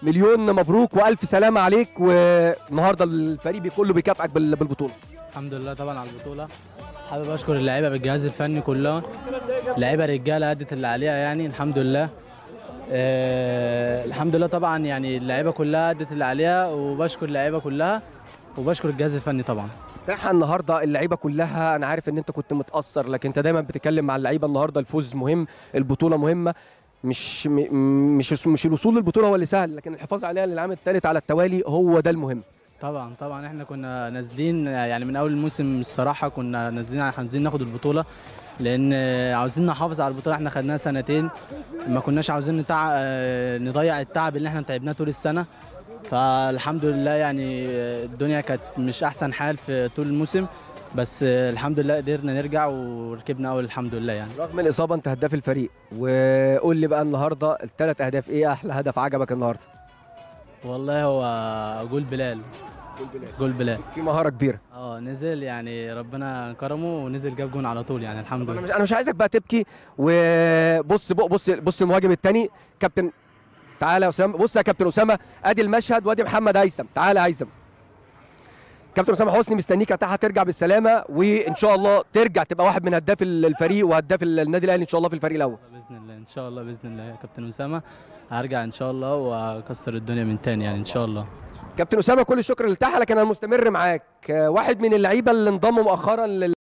مليون مبروك والف سلامه عليك، والنهارده الفريق كله بيكافئك بالبطوله. الحمد لله طبعا على البطوله. حابب اشكر اللعيبه بالجهاز الفني كلها، لعيبه رجاله ادت اللي عليها يعني الحمد لله. الحمد لله طبعا يعني اللعيبه كلها ادت اللي عليها، وبشكر اللعيبه كلها وبشكر الجهاز الفني طبعا. فرحه النهارده اللعيبه كلها، انا عارف ان انت كنت متاثر، لكن انت دايما بتتكلم مع اللعيبه النهارده الفوز مهم، البطوله مهمه، مش الوصول للبطوله هو اللي سهل، لكن الحفاظ عليها للعام الثالث على التوالي هو ده المهم. طبعا احنا كنا نازلين يعني من اول الموسم الصراحه، كنا نازلين عايزين ناخد البطوله، لان عاوزين نحافظ على البطوله. احنا خدناها سنتين، ما كناش عاوزين نضيع التعب اللي احنا تعبناه طول السنه. فالحمد لله يعني الدنيا كانت مش احسن حال في طول الموسم، بس الحمد لله قدرنا نرجع وركبنا اول الحمد لله يعني. رغم الاصابه انت هداف الفريق، وقول لي بقى النهارده الثلاث اهداف، ايه احلى هدف عجبك النهارده؟ والله هو جول بلال. جول بلال في مهاره كبيره. نزل يعني ربنا كرمه ونزل جاب جون على طول يعني الحمد لله. انا مش عايزك بقى تبكي، وبص بص المهاجم الثاني كابتن. تعالى يا اسامه، بص يا كابتن اسامه، ادي المشهد وادي محمد هيثم. تعالى يا هيثم. كابتن اسامه حسني مستنيك يا تحت، ترجع بالسلامه، وان شاء الله ترجع تبقى واحد من هداف الفريق وهداف النادي الاهلي ان شاء الله في الفريق الاول. باذن الله ان شاء الله باذن الله يا كابتن اسامه، هرجع ان شاء الله واكسر الدنيا من تاني يعني ان شاء الله. كابتن اسامه كل الشكر للتحت، لكن انا مستمر معاك. واحد من اللعيبه اللي انضموا مؤخرا